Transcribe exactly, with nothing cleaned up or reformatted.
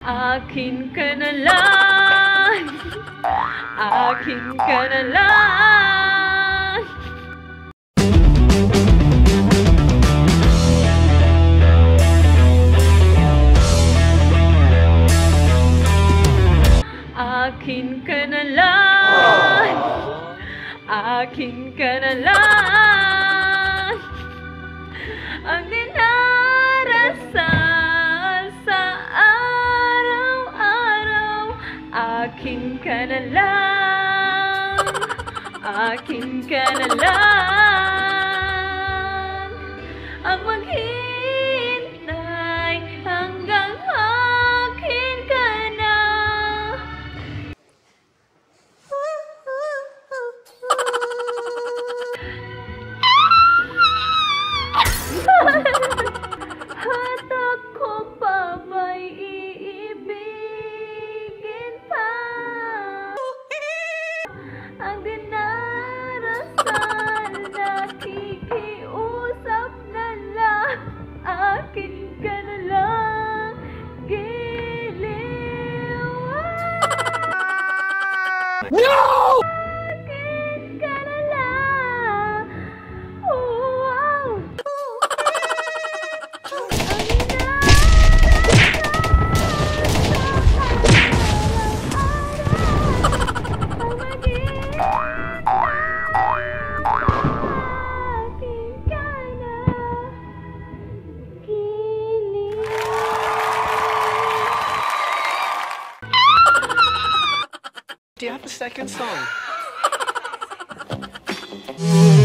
Akin ka na lang, akin ka na lang. Akin ka na lang, akin ka na lang. Ang dinarasal sa araw-araw. Akin ka na lang, akin ka na lang. Ang maghihintay hanggang akin ka na. At ako pa ba'y iibigin pa? Ang dinarasal, nakikiusap na lang. Akin ka na lang, giliw. No! Akin ka na lang. Wow! Do you have a second song?